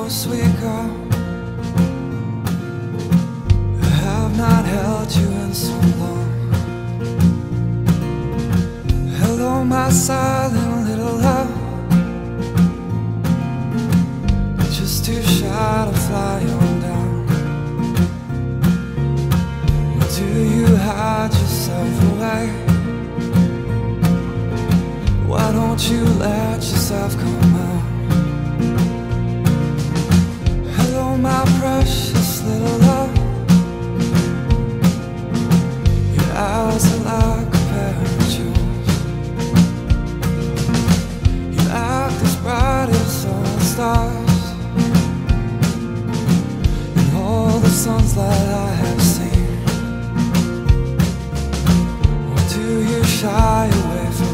sweet girl. I have not held you in so long. Hello, my silent little love. Just too shy to fly on down. Do you hide yourself away? Why don't you let yourself come out? Hello, my precious little love. Your eyes are like a pair of jewels. You act as bright as all the stars and all the suns that I have seen. Or do you shy away from